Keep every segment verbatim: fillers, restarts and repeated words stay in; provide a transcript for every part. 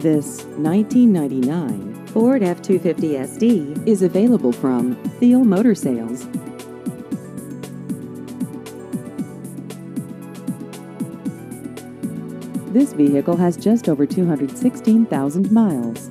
This nineteen ninety-nine Ford F two fifty S D is available from Thiel Motor Sales. This vehicle has just over two hundred sixteen thousand miles.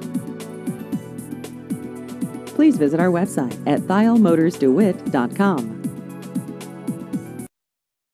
Please visit our website at thiel motors dewitt dot com.